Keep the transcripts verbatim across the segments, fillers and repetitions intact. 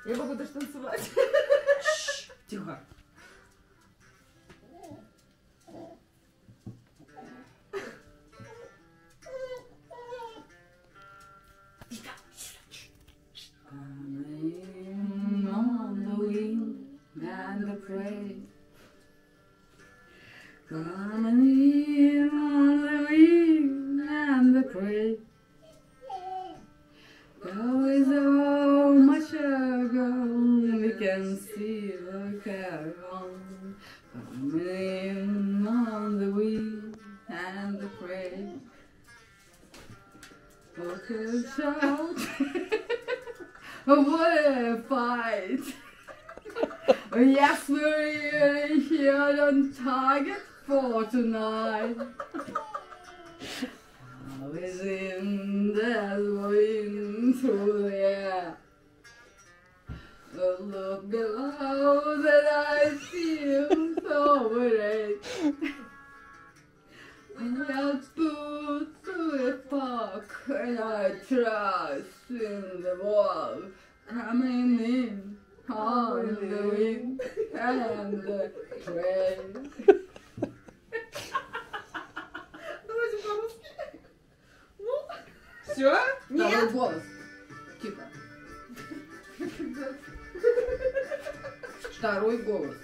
Я могу даже танцевать. Тихо. Coming on the wind and the prey. Coming in on the wind and the prey. Go is so much ago, we can see the caravan. Coming in on the wind and the prey. What a shout! What a fight! Yes, we're here on target for tonight. I was in the wind through the air. A look below that I feel so great. I got put through the park and I trust in the wall. Coming in on the wind and the train. Давайте по-русски. Ну, Все? Нет. Второй голос. Тихо. Второй голос.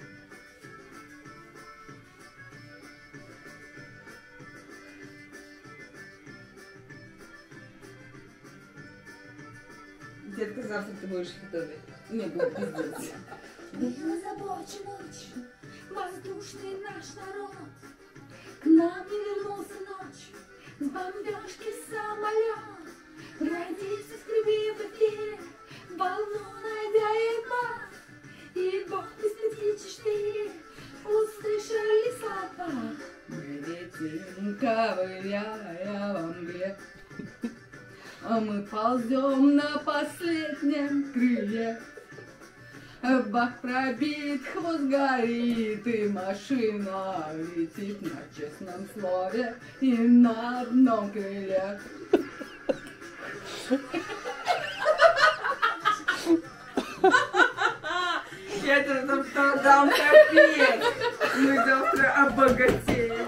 Детка, завтра ты будешь готовить. Не, будет пиздец. Беззаботный, воздушный наш народ к нам не вернулся ночью с бомбежки самолет. Родился скрипи в эфире, волну найдя и мать, и Бог из пяти четыре услышали слова. Мы летим, ковыряя во мгле, а мы ползем на последнем крыле. Бак пробит, хвост горит, и машина летит на честном слове и на одном крыле. Это там, там, там капец. Мы завтра обогатеем.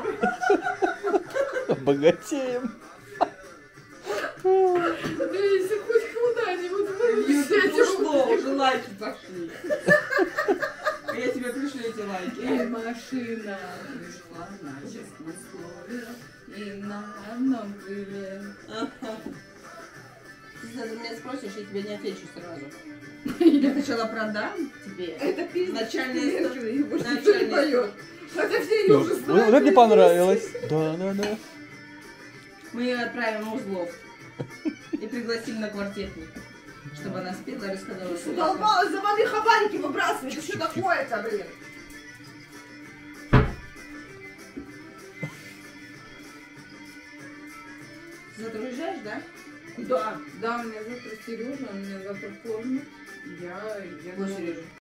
Обогатеем. Если хоть куда-нибудь YouTube ушло, уже лайки пошли. Я тебе пришлю эти лайки. и машина пришла на честном слове и на одном крыле. Ты завтра меня спросишь, я тебе не отвечу сразу. Я сначала продам тебе. Это пиздец. Начальная история. Хотя все ее уже Вот вот это мне понравилось. Да, да, да. Мы ее отправим в Узлов. И пригласим на квартирку, чтобы она спела и рассказала. Задолбалась, завали хабарики выбрасывать. Что такое-то, блин? Ты завтра уезжаешь, да? Да, да, у меня завтра Сережа, у меня завтра форма. Я, я Какой Сережа?